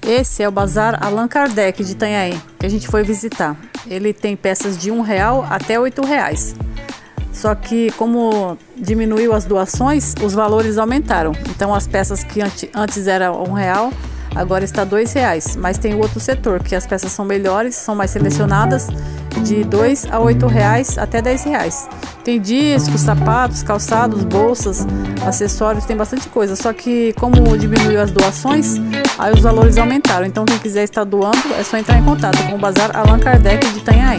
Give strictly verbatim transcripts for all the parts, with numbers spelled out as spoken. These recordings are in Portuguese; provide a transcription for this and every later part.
Esse é o Bazar Allan Kardec de Itanhaém, que a gente foi visitar. Ele tem peças de um real até oito reais. Só que como diminuiu as doações, os valores aumentaram. Então as peças que antes eram um real, agora está dois reais. Mas tem o outro setor, que as peças são melhores, são mais selecionadas, de dois a oito reais até dez reais. Tem discos, sapatos, calçados, bolsas, acessórios, tem bastante coisa. Só que como diminuiu as doações, aí os valores aumentaram. Então quem quiser estar doando, é só entrar em contato com o Bazar Allan Kardec de Itanhaém.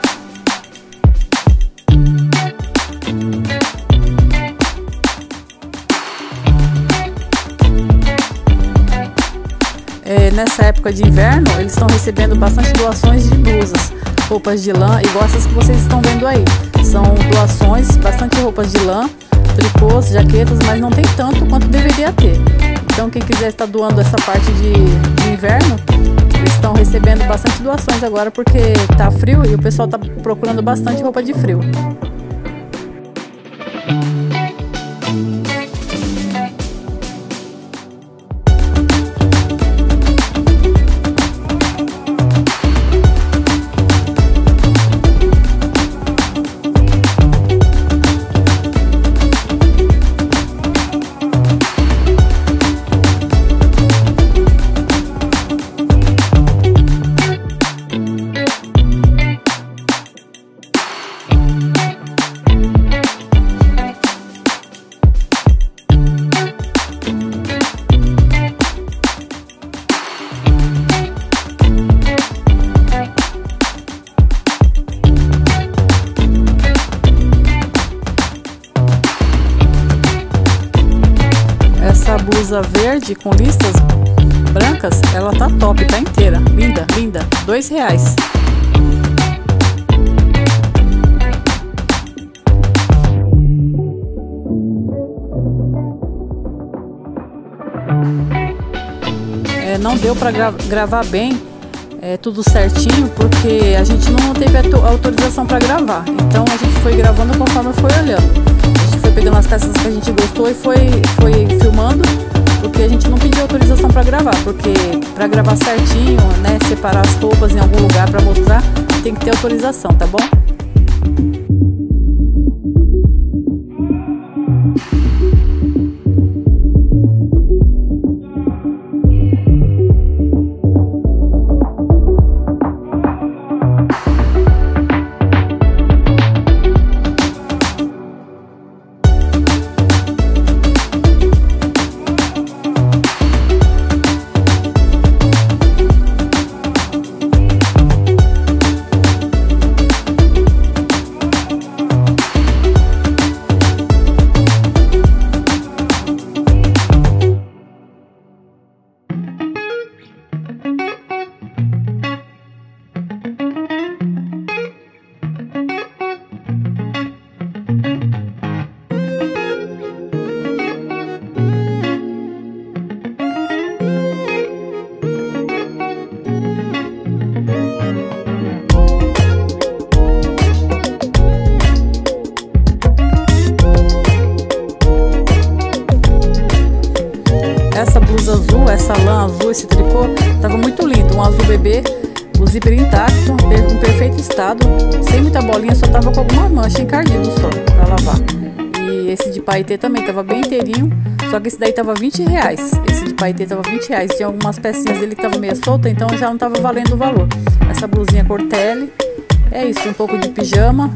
É, nessa época de inverno, eles estão recebendo bastante doações de blusas, roupas de lã, igual essas que vocês estão vendo aí. São doações, bastante roupas de lã, tricôs, jaquetas, mas não tem tanto quanto deveria ter. Então quem quiser estar doando essa parte de, de inverno, eles estão recebendo bastante doações agora porque tá frio e o pessoal tá procurando bastante roupa de frio. Essa blusa verde com listas brancas, ela tá top, tá inteira, linda, linda, dois reais. É, não deu para gra gravar bem, é, tudo certinho, porque a gente não teve autorização para gravar. Então a gente foi gravando conforme foi olhando. Foi pegando as peças que a gente gostou e foi, foi filmando, porque a gente não pediu autorização para gravar, porque para gravar certinho, né, separar as roupas em algum lugar para mostrar, tem que ter autorização, tá bom? Essa blusa azul, essa lã azul, esse tricô, tava muito lindo, um azul bebê, o zíper intacto, em perfeito estado, sem muita bolinha, só tava com alguma mancha encardido só, pra lavar. E esse de paetê também tava bem inteirinho, só que esse daí tava vinte reais, esse de paetê tava vinte reais, tinha algumas pecinhas dele que tava meio solta, então já não tava valendo o valor. Essa blusinha Cortelle, é isso, um pouco de pijama.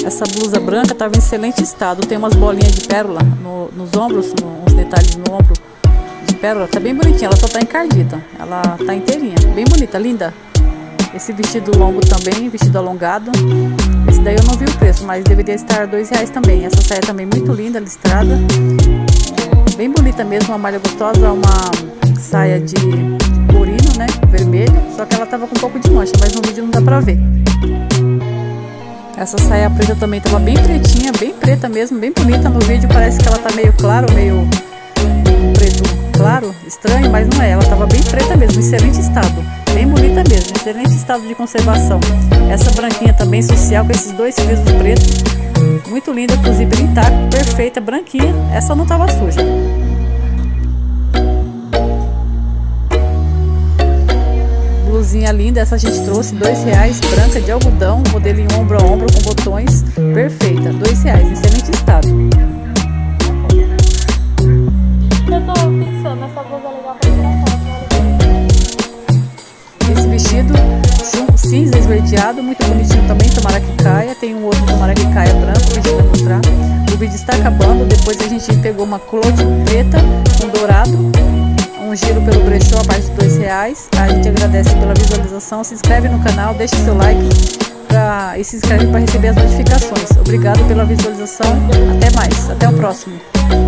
Essa blusa branca estava em excelente estado. Tem umas bolinhas de pérola no, nos ombros, no, uns detalhes no ombro de pérola. Tá bem bonitinha, ela só tá encardida. Ela tá inteirinha, bem bonita, linda. Esse vestido longo também, vestido alongado. Esse daí eu não vi o preço, mas deveria estar dois reais também. Essa saia também muito linda, listrada. Bem bonita mesmo, uma malha gostosa, uma saia de corino, né, vermelha. Só que ela tava com um pouco de mancha, mas no vídeo não dá pra ver. Essa saia preta também tava bem pretinha, bem preta mesmo, bem bonita. No vídeo parece que ela tá meio claro, meio preto claro, estranho, mas não é. Ela tava bem preta mesmo, em excelente estado. Bem bonita mesmo, excelente estado de conservação. Essa branquinha também social, com esses dois frisos pretos. Muito linda, inclusive intacto, perfeita, branquinha. Essa não tava suja. Blusinha linda, essa a gente trouxe, dois reais, branca de algodão, modelinho ombro a ombro com botões, perfeita, dois reais, em excelente estado. Eu tô pensando nessa blusa legal pra tirar foto. Esse vestido cinza esverdeado, muito bonitinho também, tomara que caia. Tem um outro tomara que caia branco, que a gente vai mostrar. O vídeo está acabando, depois a gente pegou uma clote preta com dourado. Um giro pelo brechó a partir de dois reais. A gente agradece pela visualização. Se inscreve no canal, deixa seu like pra, e se inscreve para receber as notificações. Obrigado pela visualização. Até mais. Até o próximo.